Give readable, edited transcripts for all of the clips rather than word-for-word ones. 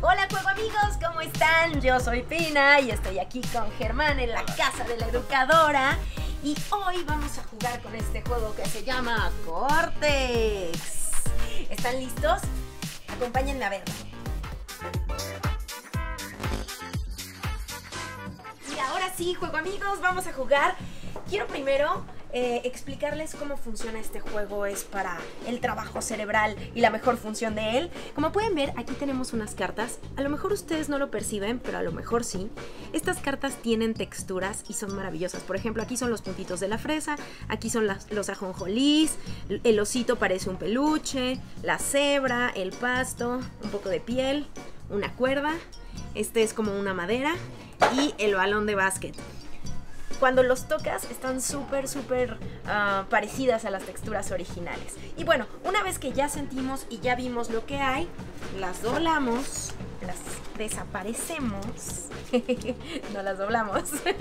Hola juego amigos, ¿cómo están? Yo soy Pina y estoy aquí con Germán en la casa de la educadora. Y hoy vamos a jugar con este juego que se llama Cortex. ¿Están listos? Acompáñenme a verlo. Y ahora sí, juego amigos, vamos a jugar. Quiero primero explicarles cómo funciona este juego. Es para el trabajo cerebral y la mejor función de él. Como pueden ver, aquí tenemos unas cartas. A lo mejor ustedes no lo perciben, pero a lo mejor sí. Estas cartas tienen texturas y son maravillosas. Por ejemplo, aquí son los puntitos de la fresa, aquí son los ajonjolís, el osito parece un peluche, la cebra, el pasto, un poco de piel, una cuerda, este es como una madera y el balón de básquet. Cuando los tocas están súper parecidas a las texturas originales. Y bueno, una vez que ya sentimos y ya vimos lo que hay, las doblamos, las desaparecemos, no las doblamos.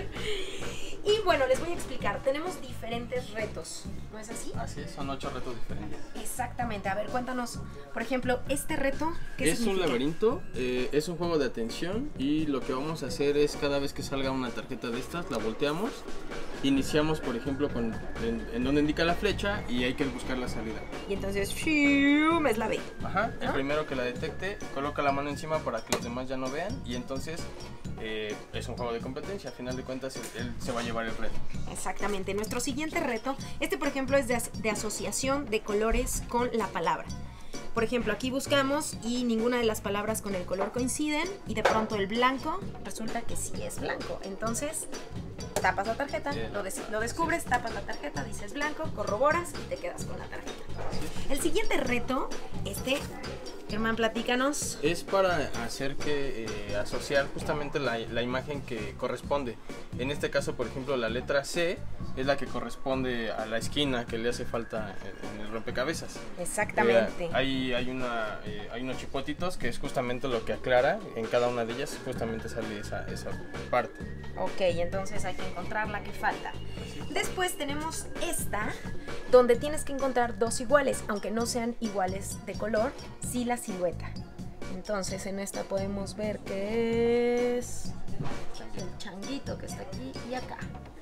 Y bueno, les voy a explicar, tenemos diferentes retos, ¿no es así? Así es, son 8 retos diferentes. Exactamente, a ver, cuéntanos, por ejemplo, este reto, ¿qué es significa? Un laberinto, es un juego de atención y lo que vamos a hacer es cada vez que salga una tarjeta de estas, la volteamos, iniciamos por ejemplo en donde indica la flecha y hay que buscar la salida. Y entonces, ¡shum!, es la B. Ajá, ¿no? El primero que la detecte coloca la mano encima para que los demás ya no vean y entonces es un juego de competencia, a final de cuentas él se va a llevar el reto. Exactamente, nuestro siguiente reto, este por ejemplo es de asociación de colores con la palabra. Por ejemplo, aquí buscamos y ninguna de las palabras con el color coinciden y de pronto el blanco resulta que sí es blanco. Entonces, tapas la tarjeta, lo descubres, tapas la tarjeta, dices blanco, corroboras y te quedas con la tarjeta. El siguiente reto, Germán, platícanos. Es para hacer asociar justamente la imagen que corresponde. En este caso, por ejemplo, la letra C es la que corresponde a la esquina que le hace falta en el rompecabezas. Exactamente. Hay unos chipotitos que es justamente lo que aclara. En cada una de ellas justamente sale esa parte. Ok, entonces hay que encontrar la que falta. Después tenemos esta, donde tienes que encontrar dos iguales, aunque no sean iguales de color, sí la silueta. Entonces en esta podemos ver que es el changuito que está aquí y acá.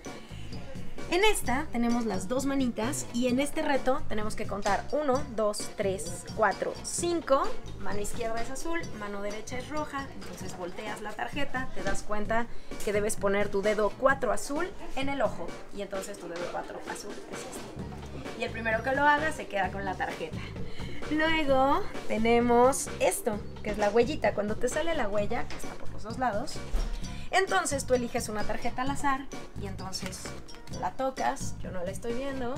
En esta tenemos las dos manitas y en este reto tenemos que contar 1, 2, 3, 4, 5. Mano izquierda es azul, mano derecha es roja. Entonces volteas la tarjeta, te das cuenta que debes poner tu dedo 4 azul en el ojo. Y entonces tu dedo 4 azul es este. Y el primero que lo haga se queda con la tarjeta. Luego tenemos esto, que es la huellita. Cuando te sale la huella, que está por los dos lados, entonces tú eliges una tarjeta al azar y entonces la tocas, yo no la estoy viendo,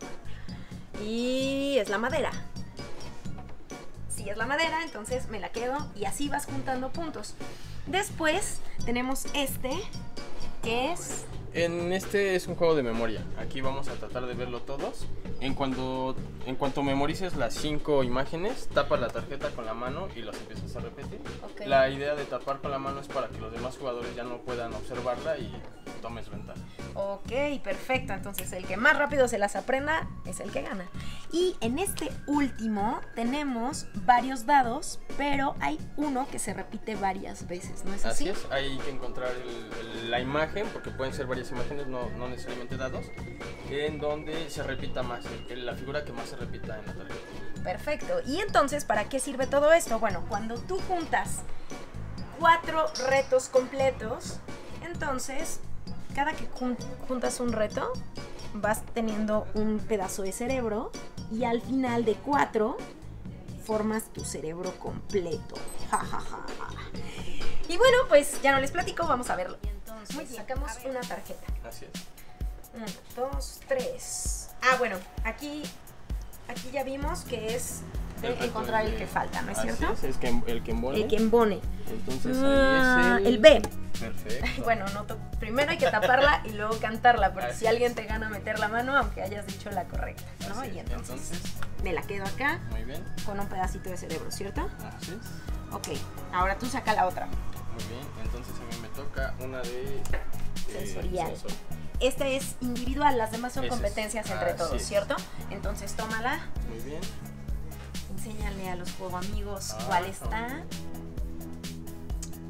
y es la madera. Si es la madera, entonces me la quedo y así vas juntando puntos. Después tenemos que es... En este es un juego de memoria. Aquí vamos a tratar de verlo todos. En cuanto memorices las 5 imágenes, tapas la tarjeta con la mano y las empiezas a repetir. Okay. La idea de tapar con la mano es para que los demás jugadores ya no puedan observarla y tomes ventaja. Ok, perfecto. Entonces el que más rápido se las aprenda es el que gana. Y en este último tenemos varios dados, pero hay uno que se repite varias veces, ¿no es así? Así es, hay que encontrar la imagen, porque pueden ser varias imágenes, no necesariamente dados, en donde se repita más, la figura que más se repita en la tarjeta. Perfecto. Y entonces, ¿para qué sirve todo esto? Bueno, cuando tú juntas 4 retos completos, entonces cada que juntas un reto vas teniendo un pedazo de cerebro y al final de 4 formas tu cerebro completo. Ja, ja, ja. Y bueno, pues ya no les platico, vamos a verlo. Entonces, muy bien, sacamos una tarjeta. Así es. 1, 2, 3. Ah, bueno, aquí ya vimos que es de encontrar el que falta, ¿no es cierto? Así es el que embone. El que embone. Entonces ahí es el B. Perfecto. Bueno, primero hay que taparla y luego cantarla, porque Así si alguien te gana meter la mano, aunque hayas dicho la correcta, ¿no? Así Y es. entonces me la quedo acá Muy bien. con un pedacito de cerebro, ¿cierto? Así es. Ok, ahora tú saca la otra. Muy bien, entonces a mí me toca una de Sensorial. Esta es individual, las demás son Esa es. competencias entre Así todos, es. ¿cierto? Entonces tómala, Muy bien. enséñale a los juego amigos cuál está.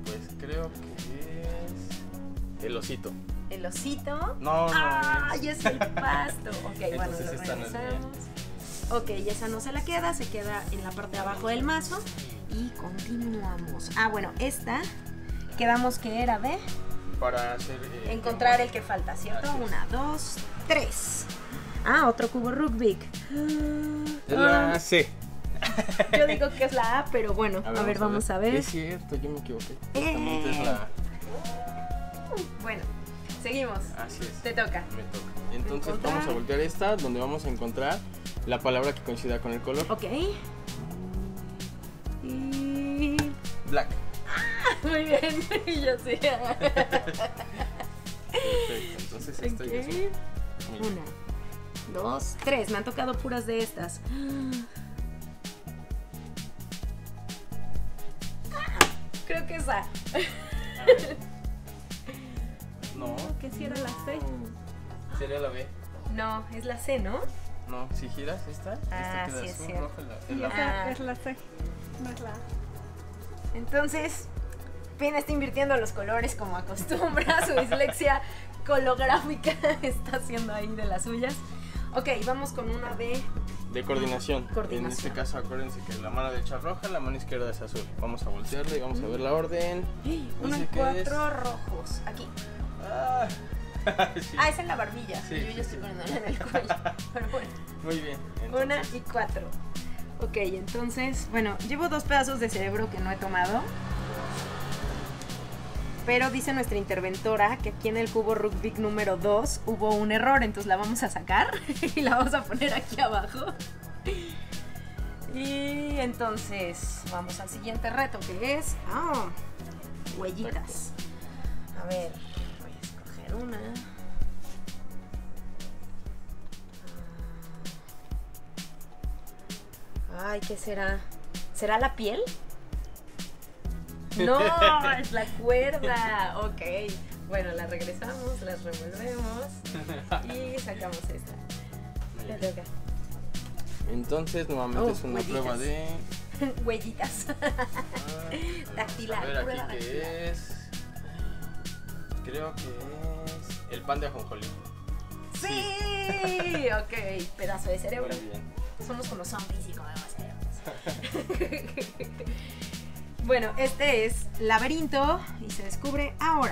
Pues creo que es el osito. ¿El osito? No, no. ¡Ay, es el pasto! Ok, bueno, Entonces lo esta no es bien. regresamos. Ok, esa no se la queda, se queda en la parte de abajo del mazo. Y continuamos. Ah, bueno, esta quedamos que era de Para hacer... encontrar el que falta, ¿cierto? Así es. 1, 2, 3. Ah, otro cubo Rubik. Es la C. Yo digo que es la A, pero bueno, a ver, vamos a ver. Es cierto, yo me equivoqué. Justamente es la... Bueno, seguimos. Así es. Te toca. Me toca. Entonces Encontrar. vamos a voltear esta, donde vamos a encontrar la palabra que coincida con el color. Ok. Y... Black. Muy bien, yo sí. Perfecto. Entonces estoy Ok. así. Muy bien. 1, 2, 3. Me han tocado puras de estas. Creo que esa. No. ¿Qué si era la C? Sería la B. No, es la C, ¿no? No, si giras esta, Ah, esta queda sí, es azul, cierto. roja, es Y la esa Ah. es la C, no es la A. Entonces, Pina está invirtiendo los colores como acostumbra. Su dislexia colográfica está haciendo ahí de las suyas. Ok, vamos con una de... de coordinación. Coordinación. En este caso, acuérdense que la mano derecha es roja, la mano izquierda es azul. Vamos a voltearle y vamos a ver la orden. 1 y Dice que 4 es- rojos. Aquí. Ah, sí. Ah, es en la barbilla. Sí, Yo sí, ya estoy sí. poniéndola en el cuello. Pero bueno. Muy bien. 1 Entonces, y 4. Ok, entonces, bueno, llevo 2 pedazos de cerebro que no he tomado. Pero dice nuestra interventora que aquí en el cubo Rubik número 2 hubo un error, entonces la vamos a sacar y la vamos a poner aquí abajo. Y entonces vamos al siguiente reto que es huellitas. A ver, voy a escoger una. Ay, ¿qué será? ¿Será la piel? No, es la cuerda. Ok. Bueno, la regresamos, las revolvemos y sacamos esta. muy Te bien. toca. Entonces, nuevamente Oh, es una huellitas. prueba de. Huellitas. Dactilar, A ver prueba aquí dactilar. qué es. Creo que es el pan de ajonjolí. Sí, ok, pedazo de cerebro. Muy bien. Somos como zombies y comemos cerebros. Bueno, este es laberinto y se descubre ahora.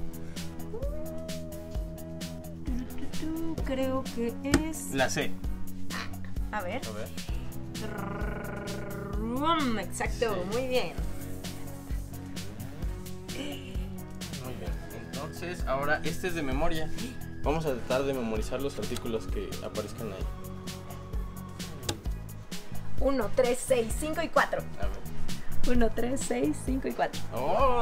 Creo que es... La C. A ver. A ver. Exacto, Sí. muy bien. Muy bien. Entonces, ahora este es de memoria. Vamos a tratar de memorizar los artículos que aparezcan ahí. 1, 3, 6, 5 y 4. A ver. 1, 3, 6, 5 y 4. ¡Oh!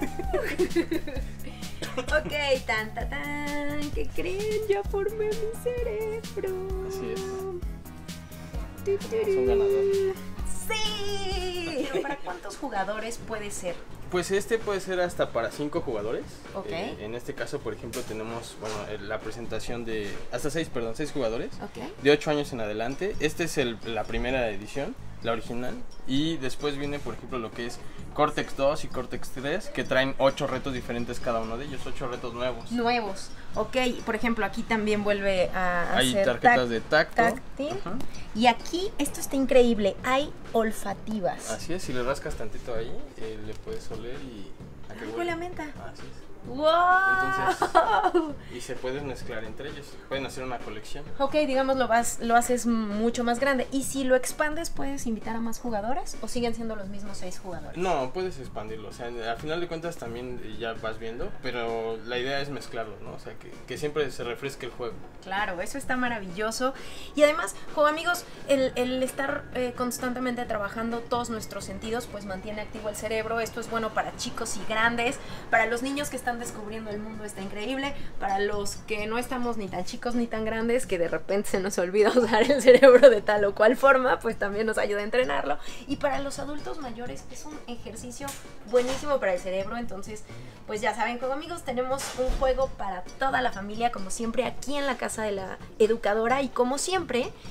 Ok, tan, tan, tan. ¿Qué creen? Ya formé mi cerebro. Así es. Tu, tu, Es un ganador. ¡Sí! ¿Pero para cuántos jugadores puede ser? Pues este puede ser hasta para 5 jugadores. Ok. En este caso, por ejemplo, tenemos la presentación de hasta 6 jugadores. Ok. De 8 años en adelante. Este es la primera edición, la original. Y después viene, por ejemplo, lo que es Cortex 2 y Cortex 3, que traen 8 retos diferentes cada uno de ellos, 8 retos nuevos. Nuevos. Ok, por ejemplo, aquí también vuelve a Hay hacer tarjetas de tacto. táctil. Ajá. Y aquí, esto está increíble, hay olfativas. Así es, si le rascas tantito ahí, le puedes oler y... ¿a qué Ay, huele? huele a menta. Así es. ¡Wow! Y se pueden mezclar entre ellos, pueden hacer una colección. Ok, digamos lo haces mucho más grande. ¿Y si lo expandes, puedes invitar a más jugadores? ¿O siguen siendo los mismos 6 jugadores? No, puedes expandirlo, o sea, al final de cuentas también ya vas viendo, pero la idea es mezclarlo, ¿no? O sea, que siempre se refresque el juego. Claro, eso está maravilloso. Y además, como amigos, el estar constantemente trabajando todos nuestros sentidos, pues mantiene activo el cerebro. Esto es bueno para chicos y grandes. Para los niños que están descubriendo el mundo está increíble. Para los que no estamos ni tan chicos ni tan grandes, que de repente se nos olvida usar el cerebro de tal o cual forma, pues también nos ayuda a entrenarlo. Y para los adultos mayores es un ejercicio buenísimo para el cerebro. Entonces, pues ya saben, como amigos, tenemos un juego para toda la familia, como siempre, aquí en la casa de la educadora. Y como siempre,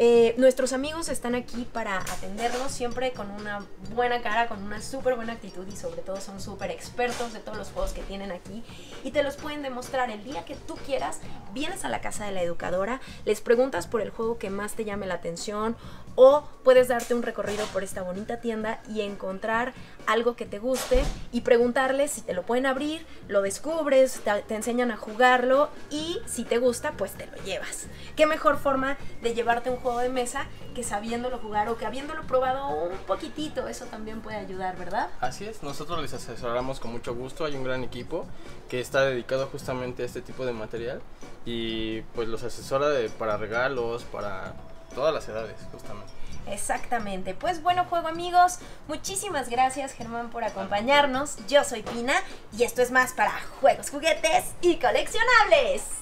Nuestros amigos están aquí para atenderlos siempre con una buena cara, con una súper buena actitud y sobre todo son súper expertos de todos los juegos que tienen aquí y te los pueden demostrar el día que tú quieras. Vienes a la casa de la educadora, les preguntas por el juego que más te llame la atención o puedes darte un recorrido por esta bonita tienda y encontrar algo que te guste y preguntarles si te lo pueden abrir, lo descubres, te enseñan a jugarlo y si te gusta pues te lo llevas. ¿Qué mejor forma de llevarte un juego de mesa que sabiéndolo jugar o que habiéndolo probado un poquitito? Eso también puede ayudar, ¿verdad? Así es, nosotros les asesoramos con mucho gusto, hay un gran equipo que está dedicado justamente a este tipo de material y pues los asesora para regalos, para todas las edades justamente. Exactamente, pues bueno, juego amigos, muchísimas gracias Germán por acompañarnos. Yo soy Pina y esto es Más para Juegos, Juguetes y Coleccionables.